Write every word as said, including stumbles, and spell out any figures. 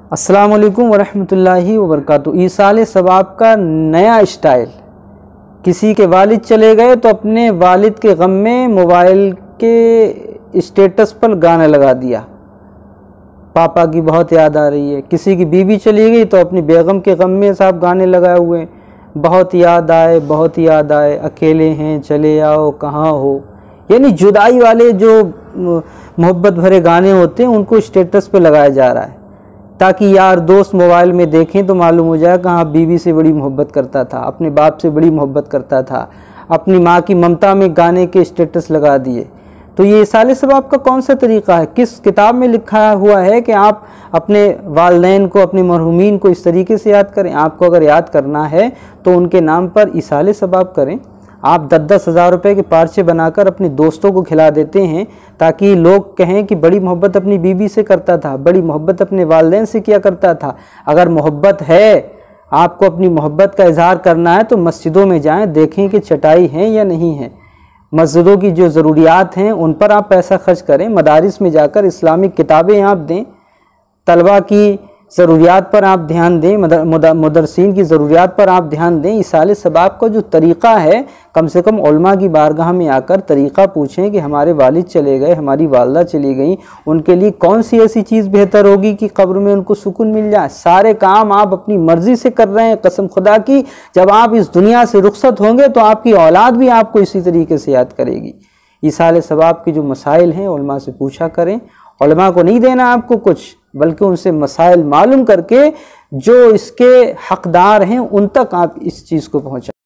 अस्सलाम वालेकुम वरहमतुल्लाहि वबरकातुहू। ईसाल सवाब का नया स्टाइल। किसी के वालिद चले गए तो अपने वालिद के गम में मोबाइल के स्टेटस पर गाना लगा दिया, पापा की बहुत याद आ रही है। किसी की बीवी चली गई तो अपनी बेगम के गम में साहब गाने लगाए हुए, बहुत याद आए बहुत याद आए, अकेले हैं चले आओ कहाँ हो। यानी जुदाई वाले जो मोहब्बत भरे गाने होते हैं उनको स्टेटस पे लगाया जा रहा है ताकि यार दोस्त मोबाइल में देखें तो मालूम हो जाए कहाँ बीवी से बड़ी मोहब्बत करता था, अपने बाप से बड़ी मोहब्बत करता था, अपनी माँ की ममता में गाने के स्टेटस लगा दिए। तो ये ईसाल सवाब का कौन सा तरीक़ा है? किस किताब में लिखा हुआ है कि आप अपने वालिदैन को, अपने मरहूमीन को इस तरीके से याद करें? आपको अगर याद करना है तो उनके नाम पर ईसाल सवाब करें। आप दस दस हज़ार रुपये के पार्चे बनाकर अपने दोस्तों को खिला देते हैं ताकि लोग कहें कि बड़ी मोहब्बत अपनी बीवी से करता था, बड़ी मोहब्बत अपने वालिदैन से किया करता था। अगर मोहब्बत है, आपको अपनी मोहब्बत का इजहार करना है तो मस्जिदों में जाएं, देखें कि चटाई है या नहीं है। मस्जिदों की जो ज़रूरियात हैं उन पर आप पैसा खर्च करें, मदारिस में जाकर इस्लामिक किताबें आप दें, तलबा की ज़रूरियात पर आप ध्यान दें, मुदर्रिसीन की ज़रूरियात पर आप ध्यान दें। ईसाल सवाब का जो तरीक़ा है, कम से कम उलमा की बारगाह में आकर तरीक़ा पूछें कि हमारे वालिद चले गए, हमारी वालदा चली गई, उनके लिए कौन सी ऐसी चीज़ बेहतर होगी कि कब्र में उनको सुकून मिल जाए। सारे काम आप अपनी मर्ज़ी से कर रहे हैं, कसम खुदा की जब आप इस दुनिया से रुखसत होंगे तो आपकी औलाद भी आपको इसी तरीके से याद करेगी। ईसाल सवाब के जो मसाइल हैं उलमा से पूछा करें। उलमा को नहीं देना आपको कुछ, बल्कि उनसे मसाइल मालूम करके जो इसके हकदार हैं उन तक आप इस चीज़ को पहुँचाएं।